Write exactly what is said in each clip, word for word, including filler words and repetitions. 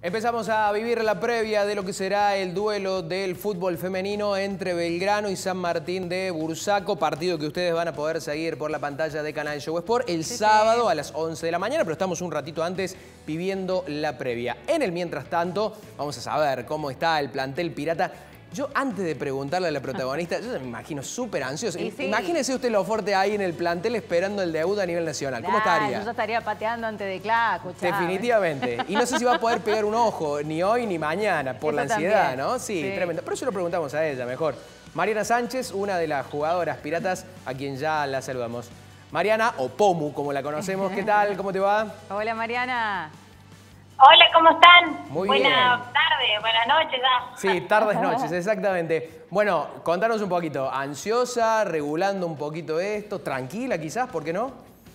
Empezamos a vivir la previa de lo que será el duelo del fútbol femenino entre Belgrano y San Martín de Bursaco, partido que ustedes van a poder seguir por la pantalla de Canal Show Sport el sí, sábado sí. a las once de la mañana, pero estamos un ratito antes viviendo la previa. En el mientras tanto, vamos a saber cómo está el plantel pirata. Yo, antes de preguntarle a la protagonista, yo me imagino súper ansioso. Sí. Imagínese usted lo fuerte ahí en el plantel esperando el debut a nivel nacional. ¿Cómo nah, estaría? Yo ya estaría pateando antes de clase. Definitivamente. Y no sé si va a poder pegar un ojo ni hoy ni mañana por eso la ansiedad, también. ¿no? Sí, sí, tremendo. Por eso lo preguntamos a ella mejor. Mariana Sánchez, una de las jugadoras piratas a quien ya la saludamos. Mariana, o Pomu, como la conocemos. ¿Qué tal? ¿Cómo te va? Hola, Mariana. Hola, ¿cómo están? Muy Buenas bien. tardes, buenas noches ya. Sí, tardes, noches, exactamente. Bueno, contanos un poquito. ¿Ansiosa, regulando un poquito esto? ¿Tranquila quizás? ¿Por qué no?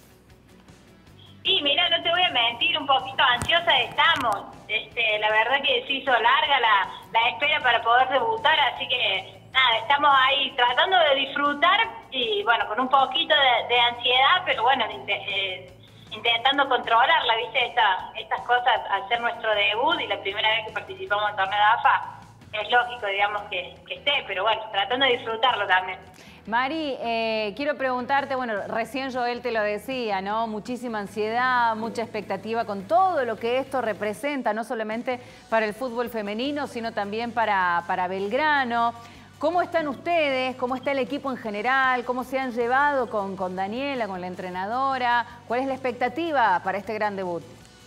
Sí, mira, no te voy a mentir, un poquito ansiosa estamos. Este, la verdad que se hizo larga la, la espera para poder debutar, así que nada, estamos ahí tratando de disfrutar y bueno, con un poquito de, de ansiedad, pero bueno, eh, intentando controlarla, ¿viste? Esta, estas cosas al ser nuestro debut y la primera vez que participamos en el torneo de A F A, es lógico, digamos, que, que esté, pero bueno, tratando de disfrutarlo también. Mari, eh, quiero preguntarte, bueno, recién Joel te lo decía, ¿no? Muchísima ansiedad, mucha expectativa con todo lo que esto representa, no solamente para el fútbol femenino, sino también para, para Belgrano. ¿Cómo están ustedes? ¿Cómo está el equipo en general? ¿Cómo se han llevado con, con Daniela, con la entrenadora? ¿Cuál es la expectativa para este gran debut?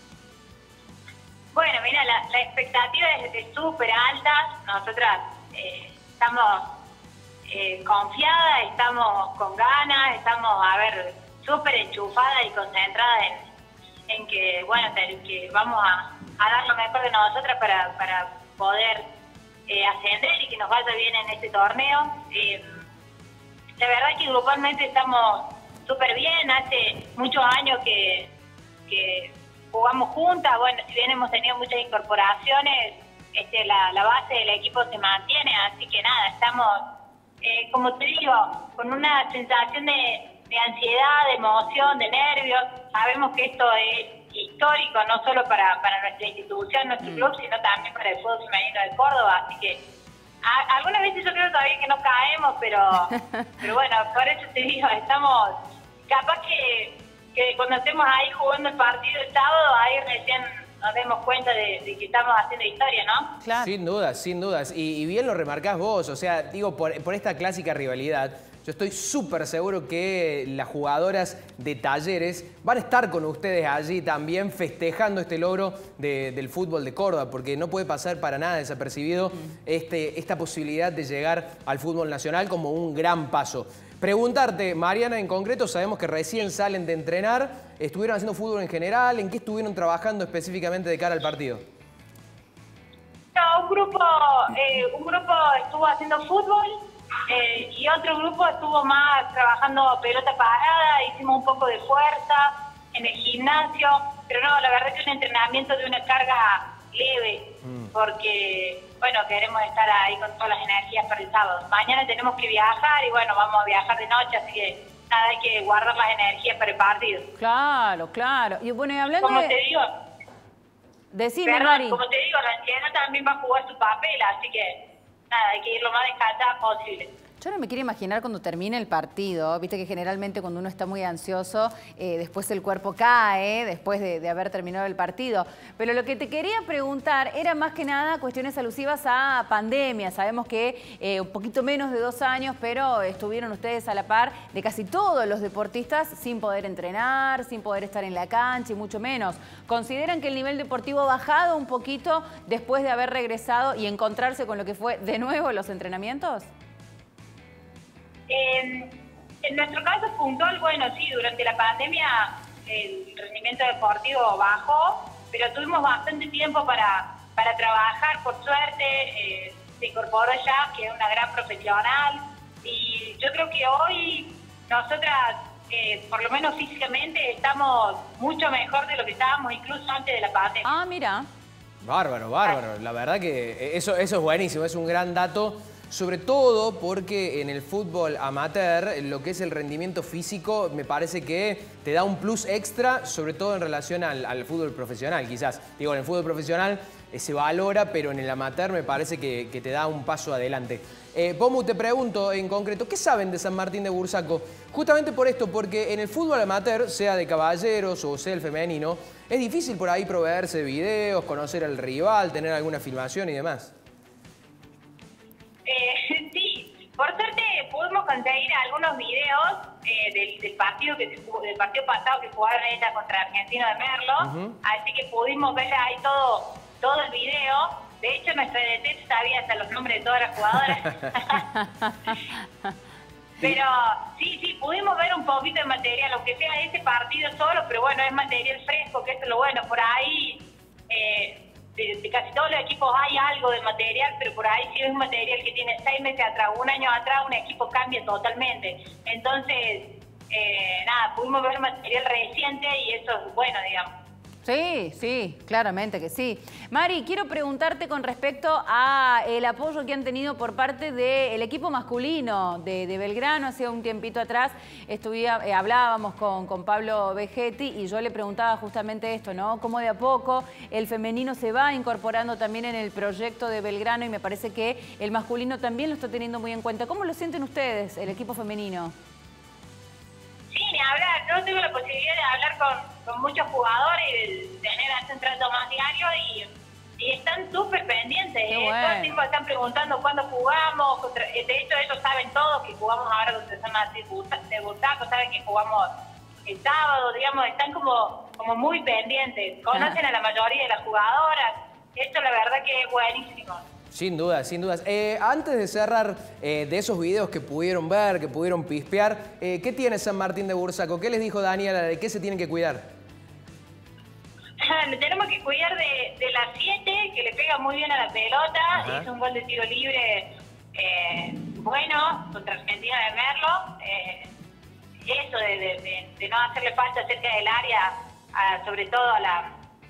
Bueno, mira, la, la expectativa es súper alta. Nosotras eh, estamos eh, confiadas, estamos con ganas, estamos, a ver, súper enchufadas y concentradas en, en que, bueno, que vamos a, a dar lo mejor de nosotras para, para poder eh, ascender y que nos vaya bien en este torneo. Eh, la verdad es que grupalmente estamos súper bien. Hace muchos años que... que jugamos juntas, bueno, si bien hemos tenido muchas incorporaciones, este, la, la base del equipo se mantiene, así que nada, estamos, eh, como te digo, con una sensación de, de ansiedad, de emoción, de nervios. Sabemos que esto es histórico, no solo para, para nuestra institución, nuestro mm. club, sino también para el fútbol femenino de Córdoba, así que a, algunas veces yo creo todavía que no caemos, pero, pero bueno, por eso te digo, estamos, capaz que... que cuando estemos ahí jugando el partido el sábado, ahí recién nos demos cuenta de, de que estamos haciendo historia, ¿no? Claro. Sin dudas, sin dudas. Y, y bien lo remarcás vos, o sea, digo, por, por esta clásica rivalidad, yo estoy súper seguro que las jugadoras de Talleres van a estar con ustedes allí también festejando este logro de, del fútbol de Córdoba, porque no puede pasar para nada desapercibido este, esta posibilidad de llegar al fútbol nacional como un gran paso. Preguntarte, Mariana, en concreto, sabemos que recién salen de entrenar, ¿estuvieron haciendo fútbol en general? ¿En qué estuvieron trabajando específicamente de cara al partido? No, un grupo, eh, un grupo estuvo haciendo fútbol eh, y otro grupo estuvo más trabajando pelota parada, hicimos un poco de fuerza en el gimnasio, pero no, la verdad es que un entrenamiento de una carga leve, mm. porque, bueno, queremos estar ahí con todas las energías para el sábado. Mañana tenemos que viajar y, bueno, vamos a viajar de noche, así que nada, hay que guardar las energías para el partido. Claro, claro. Y bueno, y hablando Como de... te digo... Decime, Perdón, Mari. como te digo, la ansiedad también va a jugar su papel, así que, nada, hay que ir lo más descansada posible. Yo no me quiero imaginar cuando termine el partido, viste que generalmente cuando uno está muy ansioso, eh, después el cuerpo cae, después de, de haber terminado el partido. Pero lo que te quería preguntar era más que nada cuestiones alusivas a pandemia. Sabemos que eh, un poquito menos de dos años, pero estuvieron ustedes a la par de casi todos los deportistas sin poder entrenar, sin poder estar en la cancha y mucho menos. ¿Consideran que el nivel deportivo ha bajado un poquito después de haber regresado y encontrarse con lo que fue de nuevo los entrenamientos? Eh, en nuestro caso puntual, bueno, sí, durante la pandemia el rendimiento deportivo bajó, pero tuvimos bastante tiempo para, para trabajar, por suerte, eh, se incorporó ya, que es una gran profesional, y yo creo que hoy nosotras, eh, por lo menos físicamente, estamos mucho mejor de lo que estábamos incluso antes de la pandemia. Ah, mira. Bárbaro, bárbaro. La verdad que eso, eso es buenísimo, es un gran dato. sobre todo porque en el fútbol amateur lo que es el rendimiento físico me parece que te da un plus extra, sobre todo en relación al, al fútbol profesional, quizás. Digo, en el fútbol profesional eh, se valora, pero en el amateur me parece que, que te da un paso adelante. Eh, Pomu, te pregunto en concreto, ¿qué saben de San Martín de Bursaco? Justamente por esto, porque en el fútbol amateur, sea de caballeros o sea el femenino, es difícil por ahí proveerse de videos, conocer al rival, tener alguna filmación y demás. Eh, sí, por suerte pudimos conseguir algunos videos eh, del, del partido que se jugó, del partido pasado que jugaron ella contra Argentino de Merlo, uh-huh. Así que pudimos ver ahí todo, todo el video. De hecho, nuestra D T sabía hasta los nombres de todas las jugadoras. Pero sí, sí, pudimos ver un poquito de material, aunque sea ese partido solo, pero bueno, es material fresco, que eso es lo bueno. Por ahí, eh, de, de casi todos los equipos hay algo de material, pero por ahí si es un material que tiene seis meses atrás, un año atrás, un equipo cambia totalmente. Entonces, eh, nada, pudimos ver material reciente y eso es bueno, digamos. Sí, sí, claramente que sí. Mari, quiero preguntarte con respecto a el apoyo que han tenido por parte del equipo masculino de, de Belgrano. Hace un tiempito atrás estuve, eh, hablábamos con, con Pablo Vegetti y yo le preguntaba justamente esto, ¿no? Cómo de a poco el femenino se va incorporando también en el proyecto de Belgrano y me parece que el masculino también lo está teniendo muy en cuenta. ¿Cómo lo sienten ustedes, el equipo femenino? Sí, ni hablar. Yo tengo la posibilidad de hablar con, con muchos jugadores y de tener un trato más diario y, y están súper pendientes. Eh. Bueno. Todo el tiempo están preguntando cuándo jugamos. Contra, de hecho, ellos saben todo, que jugamos ahora contra San Martín de Bursaco, saben que jugamos el sábado, digamos, están como, como muy pendientes. Conocen ah. a la mayoría de las jugadoras. Esto la verdad que es buenísimo. Sin dudas, sin dudas. Eh, antes de cerrar eh, de esos videos que pudieron ver, que pudieron pispear, eh, ¿qué tiene San Martín de Bursaco? ¿Qué les dijo Daniela? ¿De qué se tienen que cuidar? Tenemos que cuidar de, de las siete, que le pega muy bien a la pelota. Ajá. Hizo un gol de tiro libre eh, bueno contra Argentina de Merlo. Eh, eso de, de, de, de no hacerle falta cerca del área, a, sobre todo a la...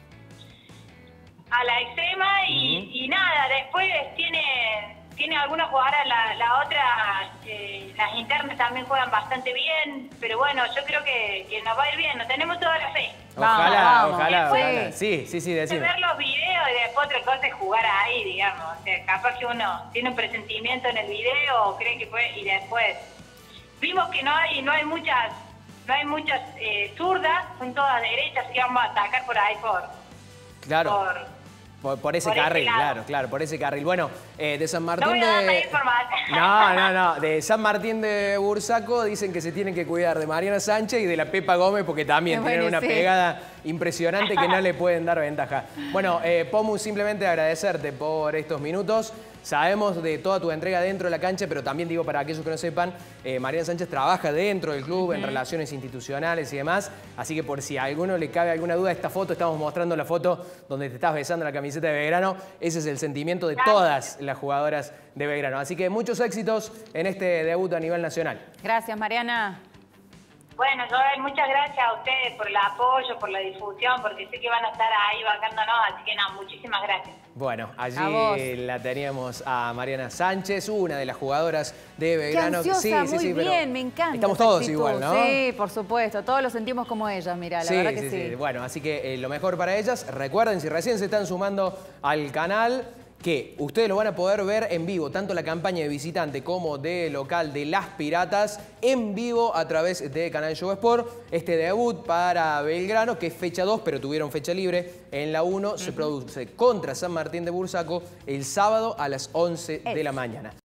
a la extrema y, uh-huh. y nada, después tiene tiene algunas jugadoras, la, la otra, eh, las internas también juegan bastante bien, pero bueno, yo creo que, que nos va a ir bien, nos tenemos toda la fe. Ojalá, vamos, ojalá, después, ojalá. Sí, sí, sí, decime. Ver los videos y después otra cosa es jugar ahí, digamos. O sea, capaz que uno tiene un presentimiento en el video o cree que puede, y después vimos que no hay, no hay muchas, no hay muchas eh, zurdas, son todas derechas y vamos a atacar por ahí por... Claro. Por, Por, por ese por carril, ese claro, claro, por ese carril. Bueno, eh, de San Martín no voy a dar de... información. No, no, no. De San Martín de Bursaco dicen que se tienen que cuidar de Mariana Sánchez y de la Pepa Gómez porque también Bueno, tienen una sí. pegada impresionante que no le pueden dar ventaja. Bueno, eh, Pomu, simplemente agradecerte por estos minutos. Sabemos de toda tu entrega dentro de la cancha, pero también digo para aquellos que no sepan, eh, Mariana Sánchez trabaja dentro del club uh-huh. en relaciones institucionales y demás. Así que por si a alguno le cabe alguna duda, esta foto, estamos mostrando la foto donde te estás besando la camiseta de Belgrano. Ese es el sentimiento de todas las jugadoras de Belgrano. Así que muchos éxitos en este debut a nivel nacional. Gracias, Mariana. Bueno, Joel, muchas gracias a ustedes por el apoyo, por la difusión, porque sé que van a estar ahí bancándonos, así que no, muchísimas gracias. Bueno, allí la teníamos a Mariana Sánchez, una de las jugadoras de Belgrano. Qué ansiosa, sí, muy sí, sí, bien, pero me encanta. Estamos todos igual, ¿no? Sí, por supuesto, todos lo sentimos como ellas, mirá, la sí, verdad que sí, sí. sí. Bueno, así que eh, lo mejor para ellas. Recuerden, si recién se están sumando al canal, que ustedes lo van a poder ver en vivo, tanto la campaña de visitante como de local de Las Piratas, en vivo a través de Canal Show Sport. Este debut para Belgrano, que es fecha dos, pero tuvieron fecha libre en la uno, uh-huh. se produce contra San Martín de Bursaco el sábado a las once de la mañana.